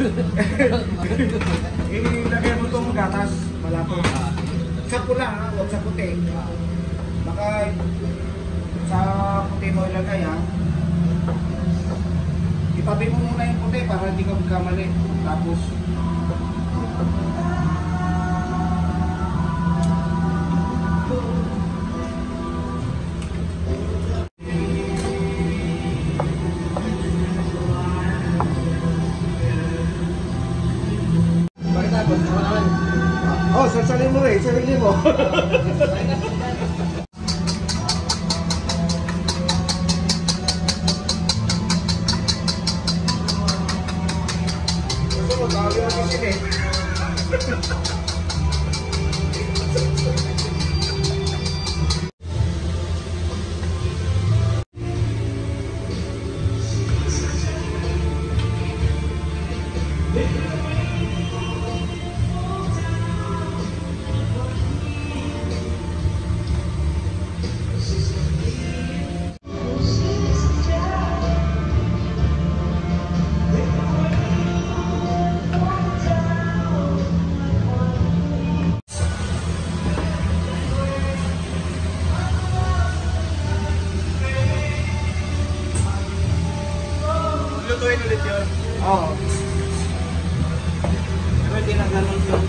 Ilagay mo itong gatas, malato. Sa pula ha, huwag sa puti. Baka sa puti mo ilagay ha. Itabi mo muna yung puti para hindi ka magkamali. Tapos sarsalin mo sarili mo. Gusto mo, tawag yung masisili. Lutuin ulit yun? Oo. Pero hindi na ganun yung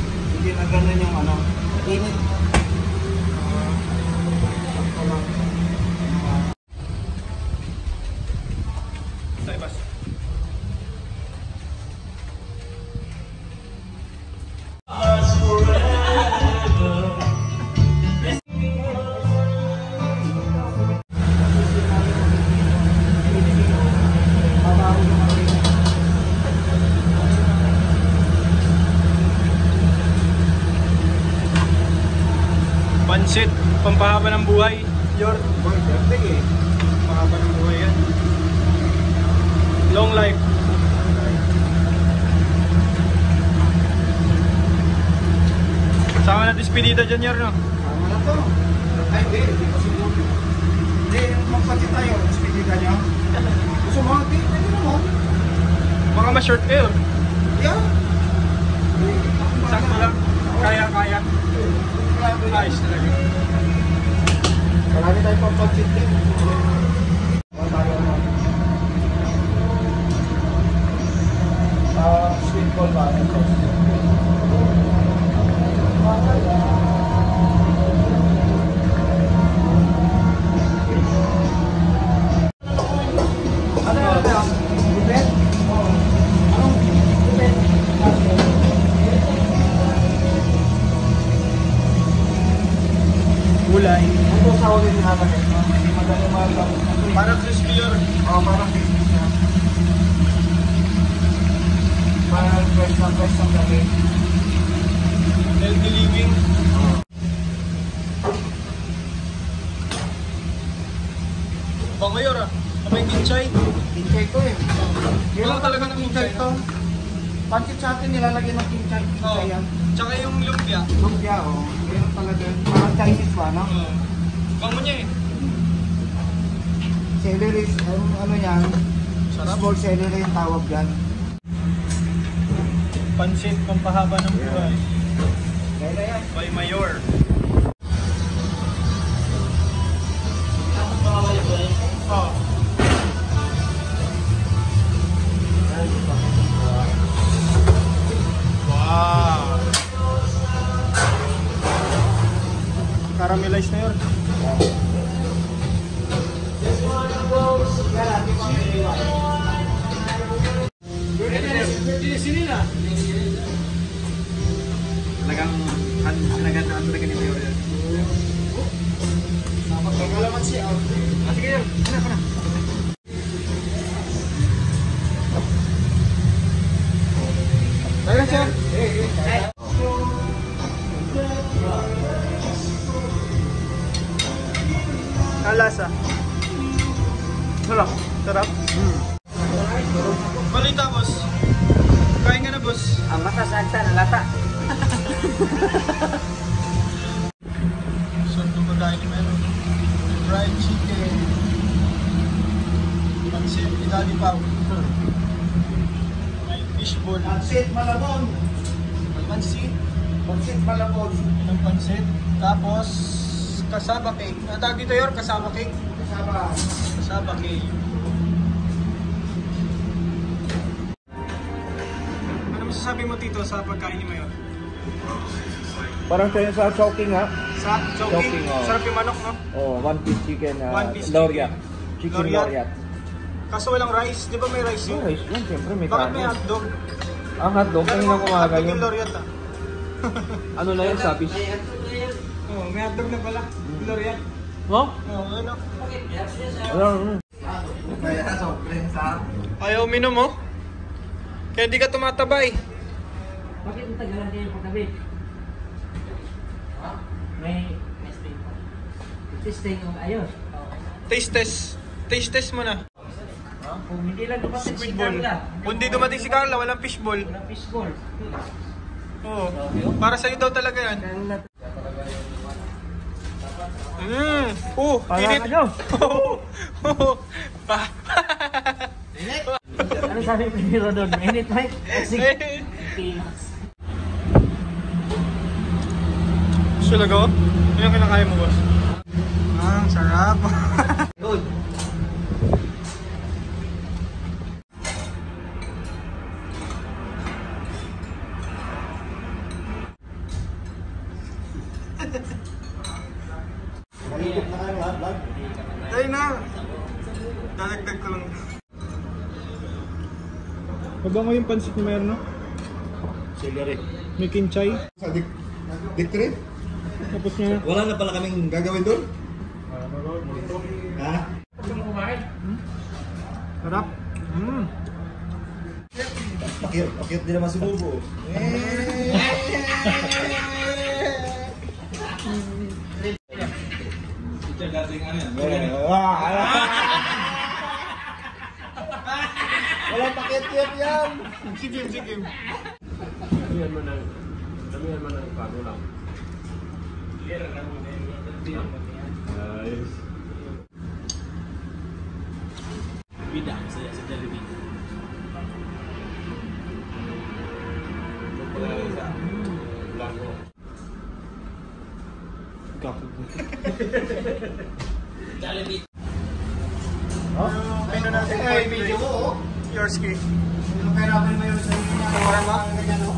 init. Sa ibas. Pansit, pampahaba ng buhay. Yor. Mahaba ng buhay yan. Long life. Sama na despedida dyan, Yor, no? Tama na to. Ay, hindi pa siguro. Hindi, magpati tayo. Despedida nyo. Gusto mo? Hindi mo. Baka ma-short kayo. Yeah. Sakto lang. Kaya. Ayos talaga. Marami tayong pampagsit din. Sweet corn ba? Gulay. Ito sa ulit yung haba nito. Madali mahal. Parang crispy, Yor. Oo, parang crispy siya. Parang fresh ng gabi. Healthy living. Baka, Yor, may kinchay. Kinchay to eh. Yan Oo, lang talaga talaga ng kinchay kinchay to. Pancit sa atin nilalagyan ng kinchay. Kinchay yan. Tsaka yung lumpia. Lumpia oh. Yan talaga. Parang Chinese ba, no? Bango niya eh. Celery, ano yan? Sarap. Small celery yung tawag yan. Pansit, pampahaba ng buhay. Kaya na yan. By Mayor. Oh. Wow. Caramelize na yun. Sini na. Nagandaan talaga ni Mayor yan. Napagkagalaman siya. Sige yan. Kana. Tayo siya. Kalasa. Sarap. Sarap. Balita, boss. Kain ka na, boss. Ang mata sa agta na lata. So, itong pagkain ni Meron. Fried chicken. Pansit, idali pa. 19. Fishball. Pansit Malabon. Pansit. Pansit Malabon. Ng pansit. Tapos, kasaba cake. Ang tawag dito yor, kasaba cake. Kasama. Kasaba cake. Ano masasabi mo Tito sa pagkain ni Mayor? Parang tayo sa choking ha. Sa choking, Choking, oh. sarap yung manok, no? Oh, one piece chicken. One piece Laureate. chicken. Chicken Laureate. Laureate. Kaso walang rice, di ba may rice Oh, yun? rice yun, siyempre may Bakit may kanin. hotdog? Ang hotdog, kanina kumaga Hotdog yun. yung Laureate ah. Ano na yun, sabis? Oh, may hotdog na pala. Laureate. Oh? Oh, ano? Ano? Kaya soft drinks ha. Ayaw uminom mo? Kaya di ka tumatabay. Bakit ang tagalan kayo pagkabi? May testing pa. Testing yung ayos. Taste test. Taste test mo na. Kung hindi lang dumating si Fishball. Carla. Kung di dumating si Carla, walang fishball. Walang fishball. Oo. Para sa'yo daw talaga yan. Init. ano? Ano sabi ni Miro doon? Mainit right? Sige. Pinas. Sulago? Ano yung kinakaya mo, boss? Ang sarap. Good. Malikot na kayo ha, vlog. Ay na. Dadagdag ko lang. Mabango yung pansit ni Mayor, no? Celery. May kinchay. Sa Victory? Tapos niya. Wala na pala kaming gagawin doon? Ha? Sarap. Pakit din naman si Bubo. Walang pakit-kit yan. Sige, sige. Ano natin Ay, video ko. Oh. Yours, Kay. Ano kaya namin mo yung sa inyo na Shawarma? ganyan, oh.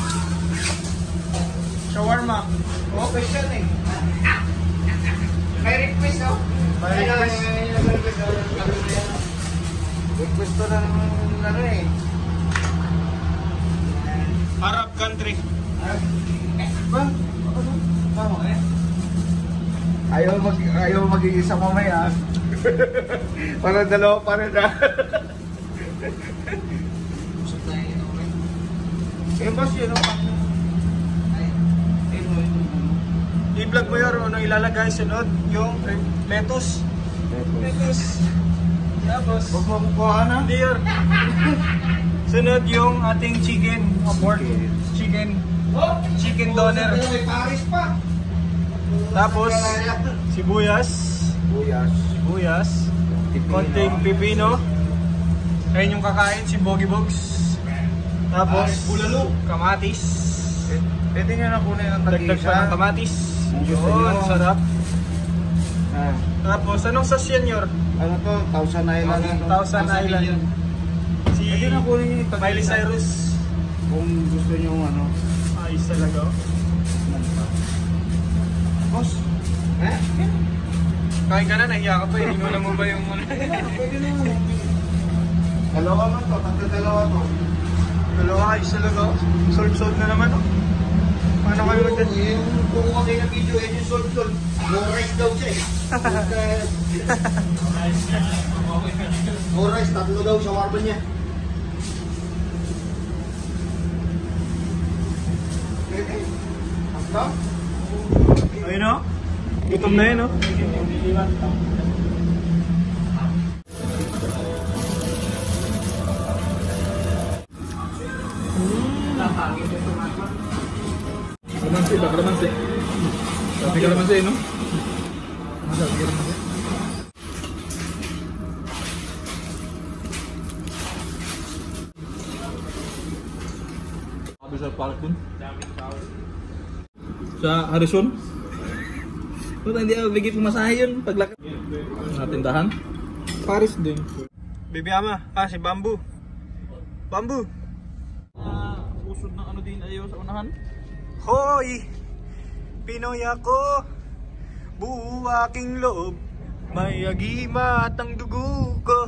Shawarma. Oh, question eh. May request, oh. May request. Request to ng ano eh. Arab country. Ba? Tama eh. Ayaw mag-iisa mamaya. Para dalawa pa rin ah. Eh, boss, yun ang I-vlog mo yun, ano ilalagay sunod? Yung lettuce. Lettuce. Tapos, Huwag mo kukuha na. hindi yun. Sunod yung ating chicken. Pork. Chicken. Chicken doner. May Paris pa. Tapos, sibuyas. Buyas. Sibuyas. Konting pipino. Ayun yung kakain, si Boggy Bogs. Tapos, bulalo. kamatis. Pwede nyo na kunin ang Dagdag pa ng kamatis. Gusto Yun, nyo. sarap. Ah, Tapos, anong sauce yan, Yor? ano to? Thousand Island. Thousand Island. Si Pwede na kunin nyo yung Miley Cyrus. Kung gusto nyo ano. Ayos talaga. Boss. Eh? Kain ka na, nahiya ka pa. Inulan mo ba yung ano? Pwede na. Dalawa man to. Dalawa to. Dalawa, ayos talaga. Sold na naman. Oh. Paano kayo magdad? Yung kukuha kayo ng video, eh yung sold. No rice daw siya eh. No rice, tatlo daw sa warban niya. Pwede. Basta? Ayun o. Gutom na yun o. Kalamansi ba? Kalamansi. Sabi kalamansi, no? Sabi kalamansi. Grabe sa park dun. Sa Harrison. Puta, hindi ako bigay pumasahe yun paglakad. Mga tindahan. Paris din. Baby Ama, si Bamboo. Bamboo. Usod ng ano din ayaw sa unahan. Hoy! Pinoy ako, buo aking loob, may agima at ang dugo ko.